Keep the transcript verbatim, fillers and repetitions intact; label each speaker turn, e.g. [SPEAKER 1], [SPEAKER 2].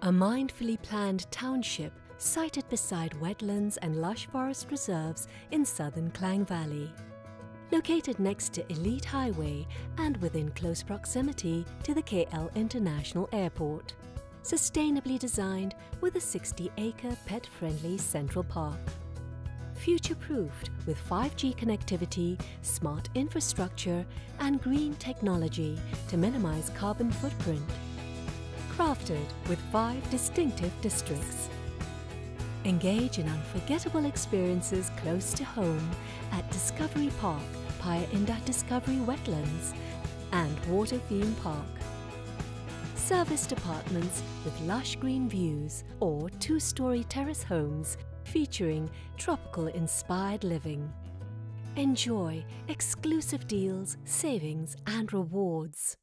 [SPEAKER 1] A mindfully planned township sited beside wetlands and lush forest reserves in southern Klang Valley. Located next to Elite Highway and within close proximity to the K L International Airport. Sustainably designed with a sixty acre pet-friendly Central Park. Future-proofed with five G connectivity, smart infrastructure and green technology to minimize carbon footprint. Crafted with five distinctive districts. Engage in unforgettable experiences close to home at Discovery Park, Phaya Indah Discovery Wetlands and Water Theme Park. Serviced apartments with lush green views or two-story terrace homes featuring tropical-inspired living. Enjoy exclusive deals, savings and rewards.